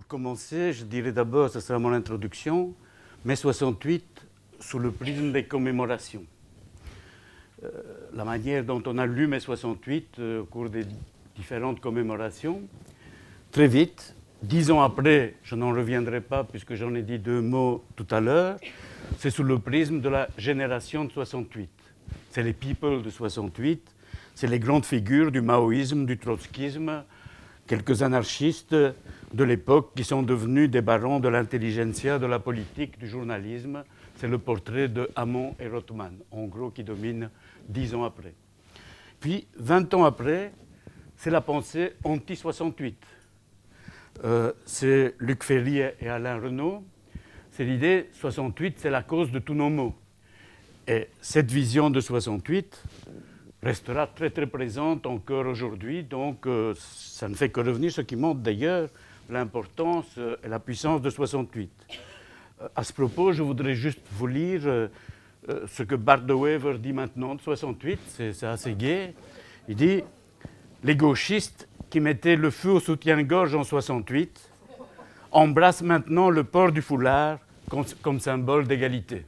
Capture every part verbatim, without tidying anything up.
commencer, je dirais d'abord, ce sera mon introduction, mai soixante-huit sous le prisme des commémorations. Euh, la manière dont on a lu mai soixante-huit euh, au cours des différentes commémorations, très vite, dix ans après, je n'en reviendrai pas puisque j'en ai dit deux mots tout à l'heure, c'est sous le prisme de la génération de soixante-huit. C'est les people de soixante-huit, c'est les grandes figures du maoïsme, du trotskisme, quelques anarchistes de l'époque qui sont devenus des barons de l'intelligentsia, de la politique, du journalisme. C'est le portrait de Hamon et Rothman, en gros, qui domine dix ans après. Puis, vingt ans après, c'est la pensée anti soixante-huit. Euh, c'est Luc Ferry et Alain Renaud. C'est l'idée soixante-huit, c'est la cause de tous nos maux. Et cette vision de soixante-huit restera très très présente encore aujourd'hui, donc euh, ça ne fait que revenir, ce qui montre d'ailleurs l'importance euh, et la puissance de soixante-huit. Euh, à ce propos, je voudrais juste vous lire euh, euh, ce que Bart de Wever dit maintenant de soixante-huit, c'est assez gai. Il dit « Les gauchistes qui mettaient le feu au soutien-gorge en soixante-huit embrassent maintenant le port du foulard comme, comme symbole d'égalité.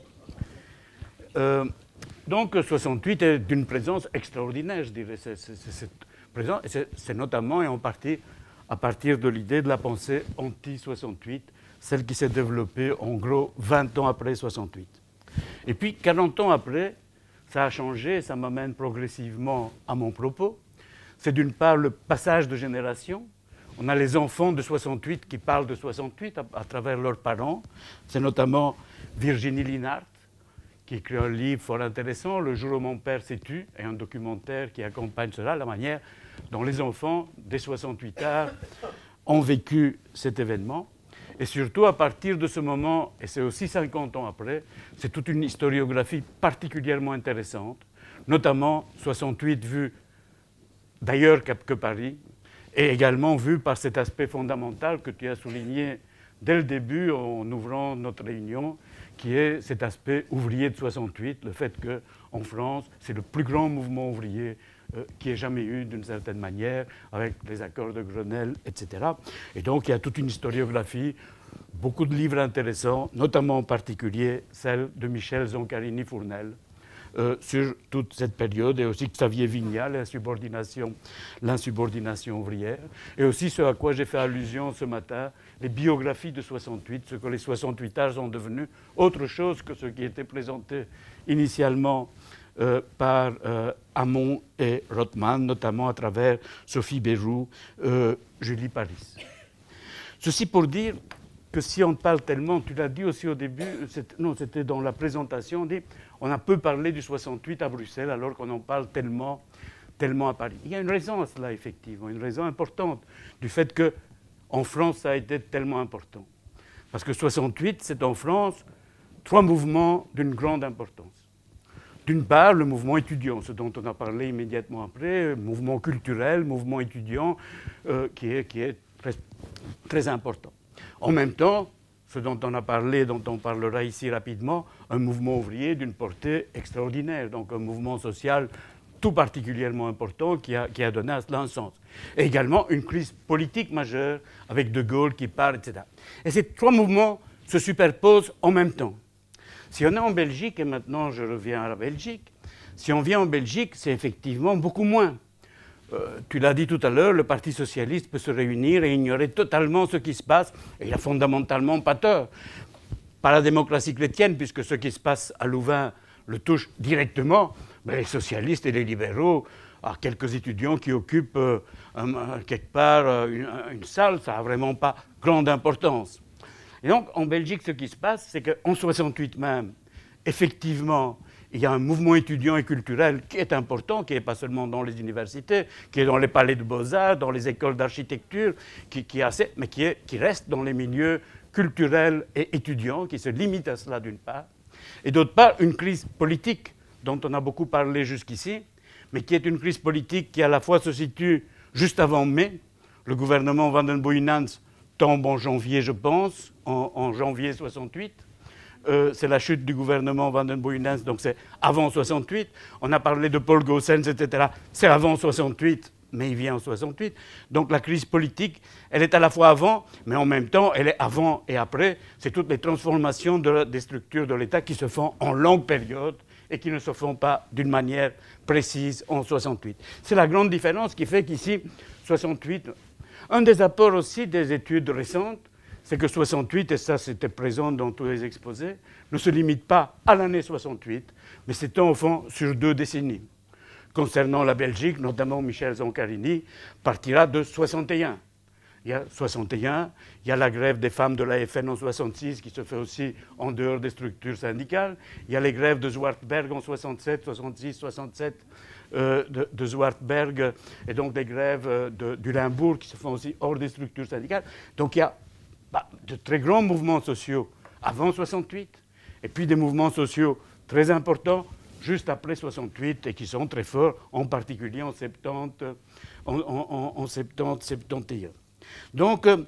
Euh, » Donc, soixante-huit est d'une présence extraordinaire, je dirais. C'est notamment et en partie à partir de l'idée de la pensée anti soixante-huit, celle qui s'est développée en gros vingt ans après soixante-huit. Et puis, quarante ans après, ça a changé, ça m'amène progressivement à mon propos. C'est d'une part le passage de génération. On a les enfants de soixante-huit qui parlent de soixante-huit à, à travers leurs parents. C'est notamment Virginie Linhart, qui écrit un livre fort intéressant, Le jour où mon père s'est tu, et un documentaire qui accompagne cela, la manière dont les enfants des soixante-huit arts ont vécu cet événement. Et surtout, à partir de ce moment, et c'est aussi cinquante ans après, c'est toute une historiographie particulièrement intéressante, notamment soixante-huit vu d'ailleurs que Paris, et également vu par cet aspect fondamental que tu as souligné dès le début en ouvrant notre réunion, qui est cet aspect ouvrier de soixante-huit, le fait qu'en France, c'est le plus grand mouvement ouvrier euh, qui ait jamais eu d'une certaine manière, avec les accords de Grenelle, et cetera. Et donc, il y a toute une historiographie, beaucoup de livres intéressants, notamment en particulier celle de Michel Zancarini-Fournel, euh, sur toute cette période, et aussi Xavier Vignal, l'insubordination, l'insubordination ouvrière, et aussi ce à quoi j'ai fait allusion ce matin, les biographies de soixante-huit, ce que les soixante-huitards sont devenus, autre chose que ce qui était présenté initialement euh, par euh, Hamon et Rothman, notamment à travers Sophie Béroux, euh, Julie Paris. Ceci pour dire que si on parle tellement, tu l'as dit aussi au début, non, c'était dans la présentation, on dit on a peu parlé du soixante-huit à Bruxelles alors qu'on en parle tellement, tellement à Paris. Il y a une raison à cela, effectivement, une raison importante du fait que en France, ça a été tellement important. Parce que soixante-huit, c'est en France trois mouvements d'une grande importance. D'une part, le mouvement étudiant, ce dont on a parlé immédiatement après, mouvement culturel, mouvement étudiant, euh, qui est, qui est très, très important. En même temps, ce dont on a parlé, dont on parlera ici rapidement, un mouvement ouvrier d'une portée extraordinaire, donc un mouvement social tout particulièrement important qui a, qui a donné à cela un sens. Et également une crise politique majeure avec De Gaulle qui part, et cetera. Et ces trois mouvements se superposent en même temps. Si on est en Belgique, et maintenant je reviens à la Belgique, si on vient en Belgique, c'est effectivement beaucoup moins. Euh, tu l'as dit tout à l'heure, le Parti socialiste peut se réunir et ignorer totalement ce qui se passe, et il n'a fondamentalement pas tort. Pas la démocratie chrétienne, puisque ce qui se passe à Louvain le touche directement, mais les socialistes et les libéraux, à quelques étudiants qui occupent euh, un, quelque part euh, une, une salle, ça n'a vraiment pas grande importance. Et donc, en Belgique, ce qui se passe, c'est qu'en soixante-huit même, effectivement, il y a un mouvement étudiant et culturel qui est important, qui n'est pas seulement dans les universités, qui est dans les palais de beaux-arts, dans les écoles d'architecture, qui, qui est assez, mais qui, est, qui reste dans les milieux culturels et étudiants, qui se limite à cela d'une part, et d'autre part, une crise politique dont on a beaucoup parlé jusqu'ici, mais qui est une crise politique qui à la fois se situe juste avant mai. Le gouvernement Van den Booijnans tombe en janvier, je pense, en, en janvier soixante-huit. Euh, c'est la chute du gouvernement Van den Booijnans, donc c'est avant soixante-huit. On a parlé de Paul Goossens, et cetera. C'est avant soixante-huit, mais il vient en soixante-huit. Donc la crise politique, elle est à la fois avant, mais en même temps, elle est avant et après. C'est toutes les transformations de, des structures de l'État qui se font en longue période et qui ne se font pas d'une manière précise en soixante-huit. C'est la grande différence qui fait qu'ici, soixante-huit, un des apports aussi des études récentes, c'est que soixante-huit, et ça c'était présent dans tous les exposés, ne se limite pas à l'année soixante-huit, mais s'étend au fond sur deux décennies. Concernant la Belgique, notamment Michel Zancarini partira de soixante et un. Il y a soixante et un, il y a la grève des femmes de l'A F N en soixante-six qui se fait aussi en dehors des structures syndicales. Il y a les grèves de Zwartberg en soixante-sept, soixante-six, soixante-sept euh, de, de Zwartberg et donc des grèves de, du Limbourg qui se font aussi hors des structures syndicales. Donc il y a bah, de très grands mouvements sociaux avant soixante-huit et puis des mouvements sociaux très importants juste après soixante-huit et qui sont très forts, en particulier en soixante-dix, en, en, en soixante-dix, soixante et un. Donc, euh,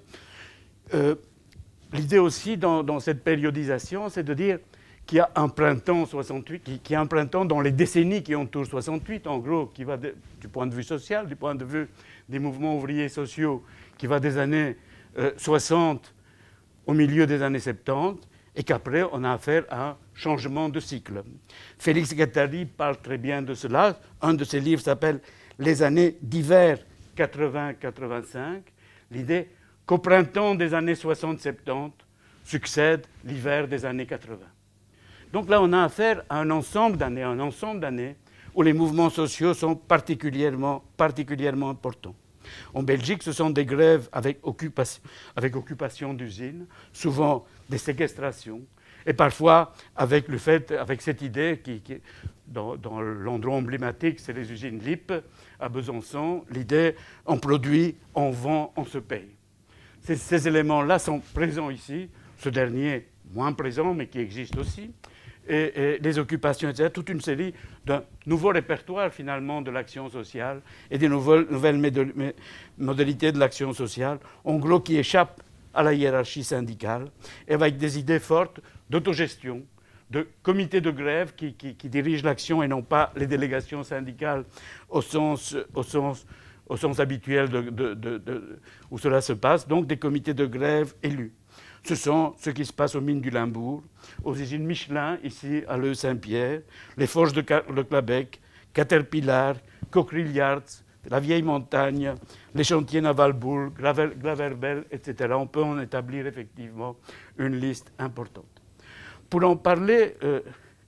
euh, l'idée aussi dans, dans cette périodisation, c'est de dire qu'il y a un printemps soixante-huit, qu'il y a un printemps dans les décennies qui entourent soixante-huit, en gros, qui va de, du point de vue social, du point de vue des mouvements ouvriers sociaux, qui va des années euh, soixante au milieu des années soixante-dix, et qu'après, on a affaire à un changement de cycle. Félix Guattari parle très bien de cela. Un de ses livres s'appelle « Les années d'hiver quatre-vingts quatre-vingt-cinq ». L'idée qu'au printemps des années soixante soixante-dix succède l'hiver des années quatre-vingts. Donc là, on a affaire à un ensemble d'années, un ensemble d'années où les mouvements sociaux sont particulièrement, particulièrement importants. En Belgique, ce sont des grèves avec occupation, avec occupation d'usines, souvent des séquestrations, et parfois avec, le fait, avec cette idée qui, qui dans, dans l'endroit emblématique, c'est les usines L I P à Besançon, l'idée on produit, on vend, on se paye. Ces, ces éléments-là sont présents ici, ce dernier moins présent, mais qui existe aussi. Et, et les occupations, et cetera, toute une série d'un nouveau répertoire finalement de l'action sociale et des nouvelles, nouvelles modalités de l'action sociale, en gros qui échappent à la hiérarchie syndicale, et avec des idées fortes d'autogestion, de comités de grève qui, qui, qui dirigent l'action et non pas les délégations syndicales au sens, au sens, au sens habituel de, de, de, de, où cela se passe, donc des comités de grève élus. Ce sont ce qui se passe aux mines du Limbourg, aux usines Michelin, ici à Leu-Saint-Pierre, les forges de Clabec, Caterpillar, Cockerill Yards, la Vieille Montagne, les chantiers Navalbourg, Glaverbel, et cetera. On peut en établir effectivement une liste importante. Pour en parler euh,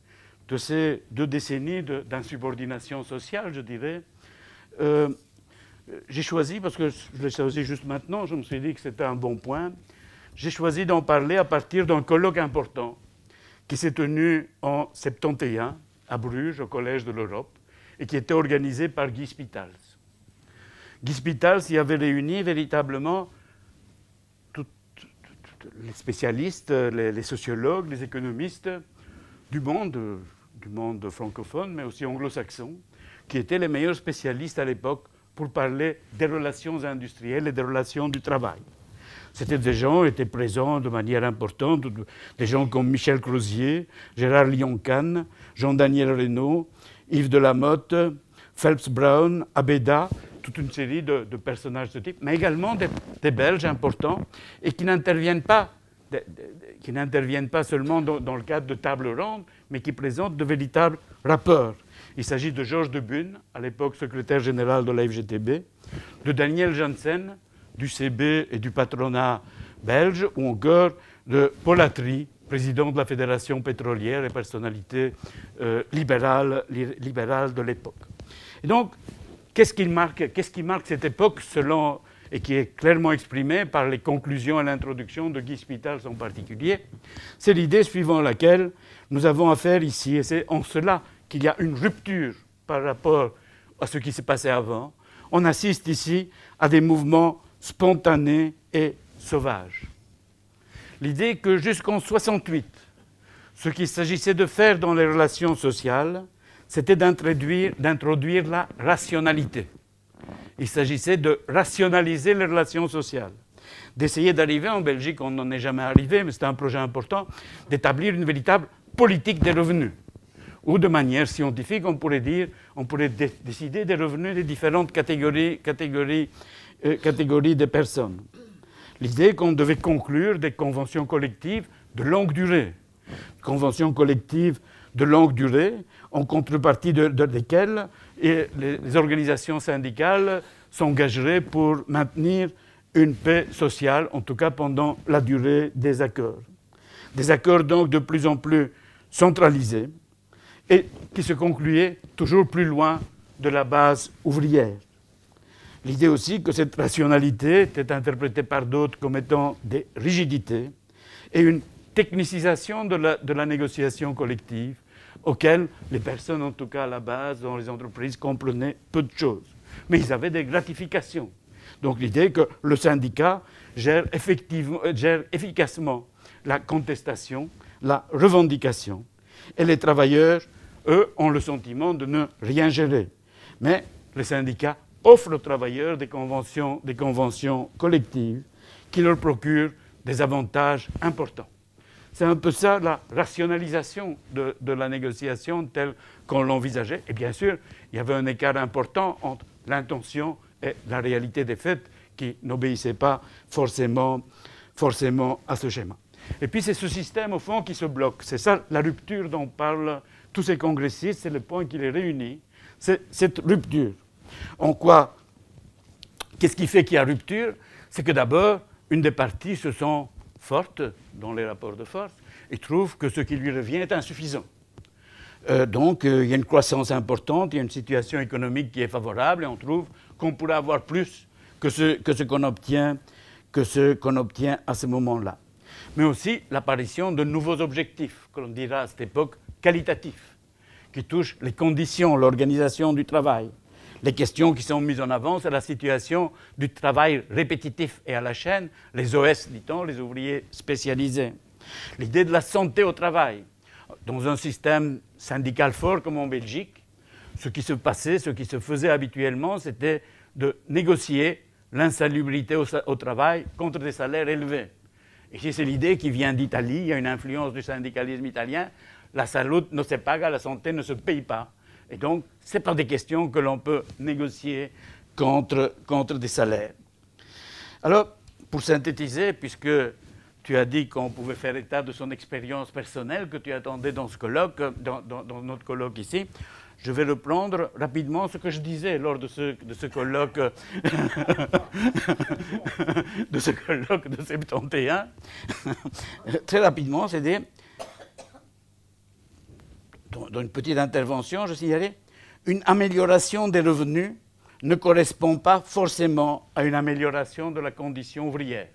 de ces deux décennies d'insubordination sociale, je dirais, euh, j'ai choisi, parce que je l'ai choisi juste maintenant, je me suis dit que c'était un bon point, j'ai choisi d'en parler à partir d'un colloque important qui s'est tenu en soixante et un à Bruges, au Collège de l'Europe, et qui était organisé par Guy Spitals. Guy Spitals y avait réuni véritablement tout, tout, tout, les spécialistes, les, les sociologues, les économistes du monde, du monde francophone, mais aussi anglo-saxon, qui étaient les meilleurs spécialistes à l'époque pour parler des relations industrielles et des relations du travail. C'était des gens qui étaient présents de manière importante, des gens comme Michel Crozier, Gérard Lyon-Kahn, Jean-Daniel Reynaud, Yves Delamotte, Phelps Brown, Abéda, toute une série de, de personnages de ce type, mais également des, des Belges importants et qui n'interviennent pas, de, de, qui n'interviennent pas seulement dans, dans le cadre de tables rondes, mais qui présentent de véritables rapports. Il s'agit de Georges Debune, à l'époque secrétaire général de la F G T B, de Daniel Janssen, du C B et du patronat belge, ou encore de Paul Atry, président de la Fédération pétrolière et personnalité euh, libérale, li, libérale de l'époque. Et donc, qu'est-ce qui marque, qu'est-ce qui marque cette époque, selon, et qui est clairement exprimé par les conclusions et l'introduction de Guy Spitals en particulier, c'est l'idée suivant laquelle nous avons affaire ici, et c'est en cela qu'il y a une rupture par rapport à ce qui s'est passé avant. On assiste ici à des mouvements spontanés et sauvages. L'idée que jusqu'en soixante-huit, ce qu'il s'agissait de faire dans les relations sociales, c'était d'introduire, d'introduire la rationalité. Il s'agissait de rationaliser les relations sociales, d'essayer d'arriver, en Belgique on n'en est jamais arrivé, mais c'était un projet important, d'établir une véritable politique des revenus, ou de manière scientifique, on pourrait dire, on pourrait dé décider des revenus des différentes catégories, catégories, euh, catégories de personnes. L'idée qu'on devait conclure des conventions collectives de longue durée, conventions collectives de longue durée, en contrepartie de, de desquelles et les, les organisations syndicales s'engageraient pour maintenir une paix sociale, en tout cas pendant la durée des accords. Des accords donc de plus en plus centralisés et qui se concluaient toujours plus loin de la base ouvrière. L'idée aussi que cette rationalité était interprétée par d'autres comme étant des rigidités et une technicisation de la, de la négociation collective auquel les personnes, en tout cas à la base, dans les entreprises, comprenaient peu de choses. Mais ils avaient des gratifications. Donc l'idée que le syndicat gère, effectivement, gère efficacement la contestation, la revendication. Et les travailleurs, eux, ont le sentiment de ne rien gérer. Mais les syndicats offrent aux travailleurs des conventions, des conventions collectives qui leur procurent des avantages importants. C'est un peu ça la rationalisation de, de la négociation telle qu'on l'envisageait. Et bien sûr, il y avait un écart important entre l'intention et la réalité des faits qui n'obéissaient pas forcément, forcément à ce schéma. Et puis c'est ce système, au fond, qui se bloque. C'est ça la rupture dont parlent tous ces congressistes, c'est le point qui les réunit, c'est cette rupture. En quoi? Qu'est-ce qui fait qu'il y a rupture? C'est que d'abord, une des parties se sent forte dans les rapports de force et trouve que ce qui lui revient est insuffisant. Euh, donc, euh, il y a une croissance importante, il y a une situation économique qui est favorable et on trouve qu'on pourrait avoir plus que ce, que ce qu'on obtient, que ce qu'on obtient à ce moment-là. Mais aussi l'apparition de nouveaux objectifs, que l'on dira à cette époque qualitatifs, qui touchent les conditions, l'organisation du travail. Les questions qui sont mises en avant, c'est la situation du travail répétitif et à la chaîne, les O S, dit-on, les ouvriers spécialisés. L'idée de la santé au travail. Dans un système syndical fort comme en Belgique, ce qui se passait, ce qui se faisait habituellement, c'était de négocier l'insalubrité au, au travail contre des salaires élevés. Ici, c'est l'idée qui vient d'Italie, il y a une influence du syndicalisme italien. La salute ne se paga, la santé ne se paye pas. Et donc, ce n'est pas des questions que l'on peut négocier contre, contre des salaires. Alors, pour synthétiser, puisque tu as dit qu'on pouvait faire état de son expérience personnelle que tu attendais dans ce colloque, dans, dans, dans notre colloque ici, je vais reprendre rapidement ce que je disais lors de ce, de ce colloque de ce colloque de soixante et un. Très rapidement, c'est-à-dire, dans une petite intervention, je signalais, une amélioration des revenus ne correspond pas forcément à une amélioration de la condition ouvrière.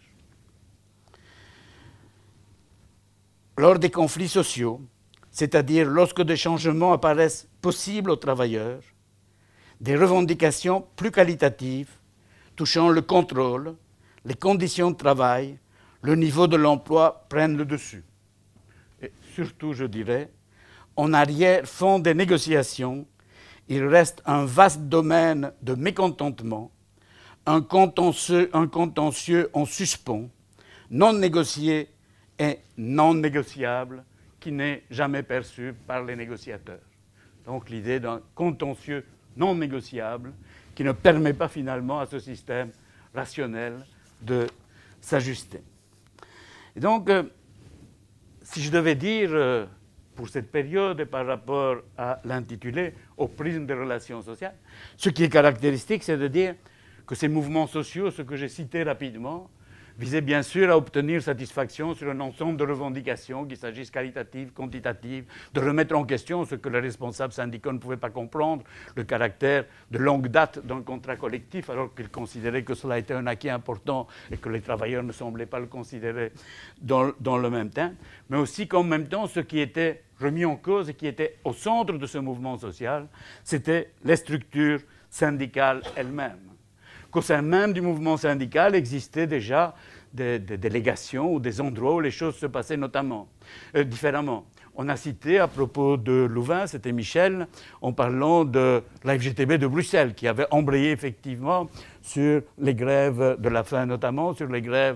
Lors des conflits sociaux, c'est-à-dire lorsque des changements apparaissent possibles aux travailleurs, des revendications plus qualitatives touchant le contrôle, les conditions de travail, le niveau de l'emploi prennent le dessus. Et surtout, je dirais, en arrière-fond des négociations, il reste un vaste domaine de mécontentement, un contentieux, un contentieux en suspens, non négocié et non négociable, qui n'est jamais perçu par les négociateurs. Donc l'idée d'un contentieux non négociable qui ne permet pas finalement à ce système rationnel de s'ajuster. Et donc, euh, si je devais dire, euh, pour cette période et par rapport à l'intitulé, au prisme des relations sociales, ce qui est caractéristique, c'est de dire que ces mouvements sociaux, ce que j'ai cité rapidement, visaient bien sûr à obtenir satisfaction sur un ensemble de revendications, qu'il s'agisse qualitatives, quantitatives, de remettre en question ce que les responsables syndicaux ne pouvaient pas comprendre, le caractère de longue date d'un contrat collectif, alors qu'ils considéraient que cela était un acquis important et que les travailleurs ne semblaient pas le considérer dans, dans le même temps, mais aussi qu'en même temps, ce qui était remis en cause et qui était au centre de ce mouvement social, c'était les structures syndicales elles-mêmes. Qu'au sein même du mouvement syndical existaient déjà des, des délégations ou des endroits où les choses se passaient notamment, euh, différemment. On a cité à propos de Louvain, c'était Michel, en parlant de la F G T B de Bruxelles, qui avait embrayé effectivement sur les grèves de la faim, notamment sur les grèves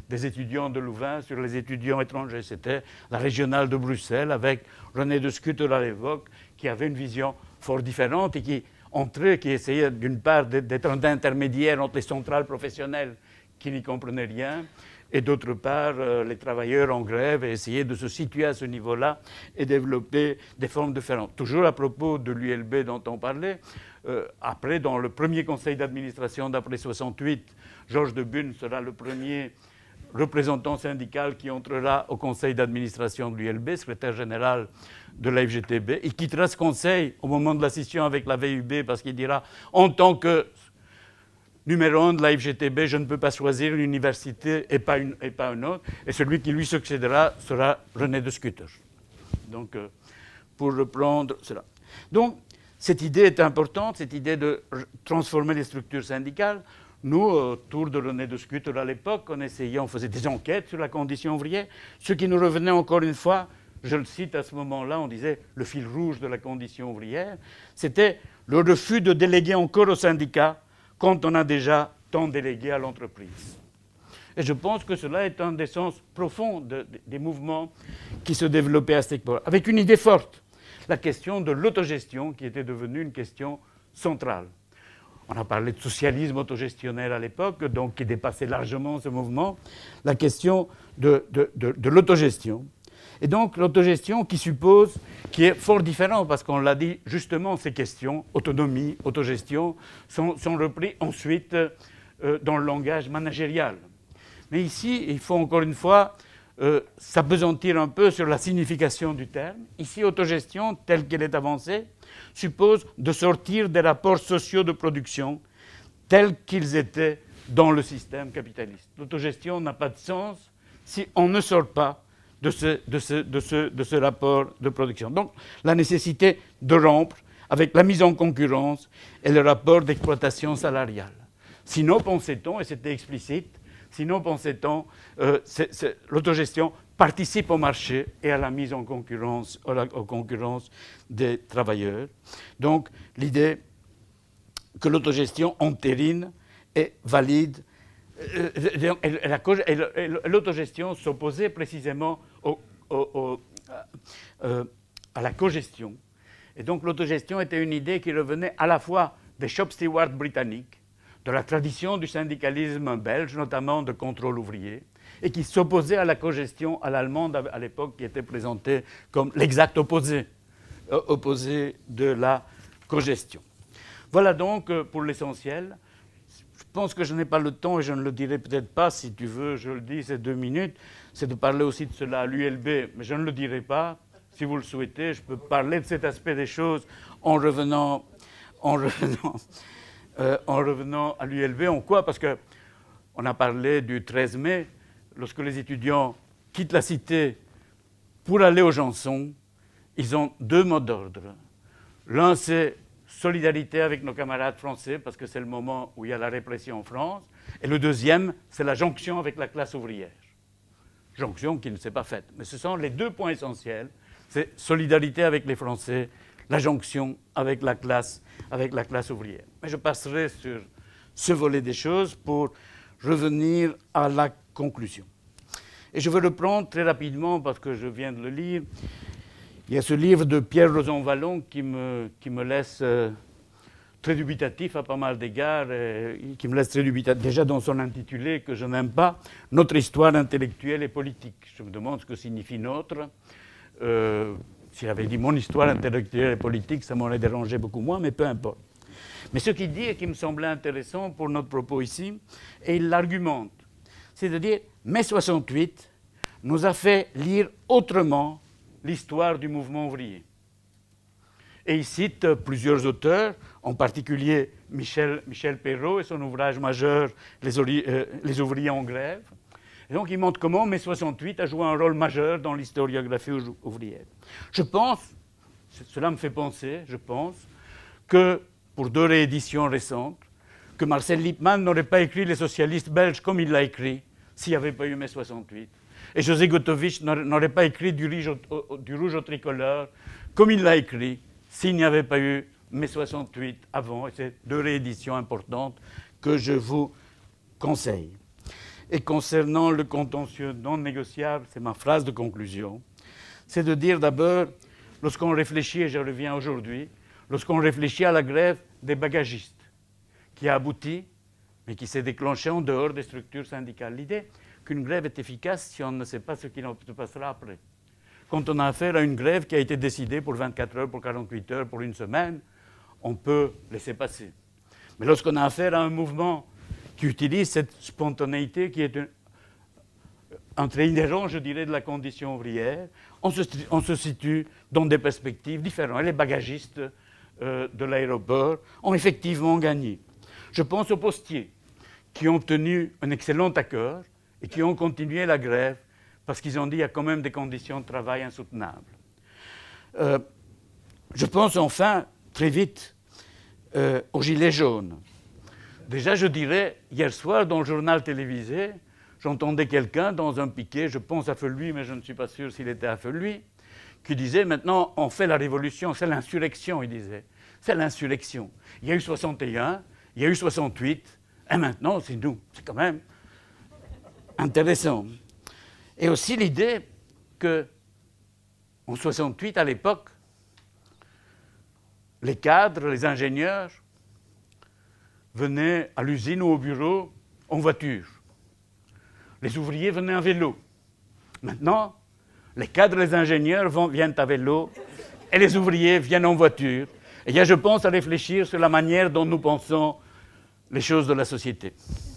des étudiants de Louvain sur les étudiants étrangers. C'était la régionale de Bruxelles avec René de Scutter à l'époque qui avait une vision fort différente et qui entrait, qui essayait d'une part d'être un intermédiaire entre les centrales professionnelles qui n'y comprenaient rien et d'autre part euh, les travailleurs en grève et essayer de se situer à ce niveau-là et développer des formes différentes. Toujours à propos de l'U L B dont on parlait, euh, après dans le premier conseil d'administration d'après soixante-huit, Georges de Bune sera le premier représentant syndical qui entrera au conseil d'administration de l'U L B, secrétaire général de la F G T B. Il quittera ce conseil au moment de la scission avec la V U B parce qu'il dira en tant que numéro un de la F G T B, je ne peux pas choisir une université et pas, une, et pas un autre. Et celui qui lui succédera sera René de Scutter. Donc, euh, pour reprendre cela. Donc, cette idée est importante, cette idée de transformer les structures syndicales. Nous, autour de René de Scutter à l'époque, on essayait, on faisait des enquêtes sur la condition ouvrière. Ce qui nous revenait encore une fois, je le cite à ce moment-là, on disait le fil rouge de la condition ouvrière, c'était le refus de déléguer encore aux syndicats quand on a déjà tant délégué à l'entreprise. Et je pense que cela est un des sens profonds de, de, des mouvements qui se développaient à cette époque, avec une idée forte, la question de l'autogestion qui était devenue une question centrale. On a parlé de socialisme autogestionnaire à l'époque, donc qui dépassait largement ce mouvement, la question de, de, de, de l'autogestion. Et donc l'autogestion qui suppose, qui est fort différent, parce qu'on l'a dit justement, ces questions, autonomie, autogestion, sont, sont reprises ensuite euh, dans le langage managérial. Mais ici, il faut encore une fois euh, s'apesantir un peu sur la signification du terme. Ici, autogestion, telle qu'elle est avancée, suppose de sortir des rapports sociaux de production tels qu'ils étaient dans le système capitaliste. L'autogestion n'a pas de sens si on ne sort pas De ce, de, ce, de, ce, de ce rapport de production. Donc, la nécessité de rompre avec la mise en concurrence et le rapport d'exploitation salariale. Sinon, pensait-on, et c'était explicite, sinon, pensait-on, euh, l'autogestion participe au marché et à la mise en concurrence, à la, aux concurrences des travailleurs. Donc, l'idée que l'autogestion entérine et valide. L'autogestion s'opposait précisément au, au, au, euh, à la cogestion. Et donc l'autogestion était une idée qui revenait à la fois des shop stewards britanniques, de la tradition du syndicalisme belge, notamment de contrôle ouvrier, et qui s'opposait à la cogestion à l'allemande à l'époque, qui était présentée comme l'exact opposé, euh, opposé de la cogestion. Voilà donc pour l'essentiel. Je pense que je n'ai pas le temps, et je ne le dirai peut-être pas, si tu veux, je le dis, ces deux minutes, c'est de parler aussi de cela à l'U L B, mais je ne le dirai pas. Si vous le souhaitez, je peux parler de cet aspect des choses en revenant, en revenant, euh, en revenant à l'U L B. En quoi? Parce qu'on a parlé du treize mai, lorsque les étudiants quittent la cité pour aller au Janson, ils ont deux mots d'ordre. L'un, c'est solidarité avec nos camarades français, parce que c'est le moment où il y a la répression en France. Et le deuxième, c'est la jonction avec la classe ouvrière. Jonction qui ne s'est pas faite. Mais ce sont les deux points essentiels. C'est solidarité avec les Français, la jonction avec la classe, avec la classe ouvrière. Mais je passerai sur ce volet des choses pour revenir à la conclusion. Et je veux reprendre très rapidement, parce que je viens de le lire. Il y a ce livre de Pierre Rosanvallon qui me, qui me laisse euh, très dubitatif à pas mal d'égards, euh, qui me laisse très dubitatif, déjà dans son intitulé que je n'aime pas, « Notre histoire intellectuelle et politique ». Je me demande ce que signifie « notre euh, ». S'il avait dit « mon histoire intellectuelle et politique », ça m'aurait dérangé beaucoup moins, mais peu importe. Mais ce qu'il dit et qui me semblait intéressant pour notre propos ici, et il l'argumente, c'est de dire « mai soixante-huit nous a fait lire autrement l'histoire du mouvement ouvrier ». Et il cite plusieurs auteurs, en particulier Michel, Michel Perrault et son ouvrage majeur « Les, euh, les ouvriers en grève ». Et donc il montre comment mai soixante-huit a joué un rôle majeur dans l'historiographie ouvrière. Je pense, cela me fait penser, je pense, que pour deux rééditions récentes, que Marcel Lippmann n'aurait pas écrit Les socialistes belges comme il l'a écrit s'il n'y avait pas eu mai soixante-huit. Et José Gotovich n'aurait pas écrit du rouge, au, du rouge au tricolore comme il l'a écrit s'il n'y avait pas eu mai soixante-huit avant. Et c'est deux rééditions importantes que je vous conseille. Et concernant le contentieux non négociable, c'est ma phrase de conclusion, c'est de dire d'abord, lorsqu'on réfléchit, et je reviens aujourd'hui, lorsqu'on réfléchit à la grève des bagagistes, qui a abouti, mais qui s'est déclenchée en dehors des structures syndicales. L'idée qu'une grève est efficace si on ne sait pas ce qui se passera après. Quand on a affaire à une grève qui a été décidée pour vingt-quatre heures, pour quarante-huit heures, pour une semaine, on peut laisser passer. Mais lorsqu'on a affaire à un mouvement qui utilise cette spontanéité qui est un, un trait inhérent, je dirais, de la condition ouvrière, on se, on se situe dans des perspectives différentes. Et les bagagistes euh, de l'aéroport ont effectivement gagné. Je pense aux postiers qui ont obtenu un excellent accord et qui ont continué la grève parce qu'ils ont dit qu'il y a quand même des conditions de travail insoutenables. Euh, je pense enfin, très vite, euh, aux gilets jaunes. Déjà, je dirais, hier soir, dans le journal télévisé, j'entendais quelqu'un dans un piquet, je pense à Feuilluy, mais je ne suis pas sûr s'il était à Feuilluy, qui disait, maintenant, on fait la révolution, c'est l'insurrection, il disait. C'est l'insurrection. Il y a eu soixante et un, il y a eu soixante-huit, et maintenant, c'est nous. C'est quand même intéressant. Et aussi l'idée que, en soixante-huit, à l'époque, les cadres, les ingénieurs, venaient à l'usine ou au bureau en voiture. Les ouvriers venaient à vélo. Maintenant, les cadres et les ingénieurs vont, viennent à vélo et les ouvriers viennent en voiture. Et il y a, je pense, à réfléchir sur la manière dont nous pensons les choses de la société.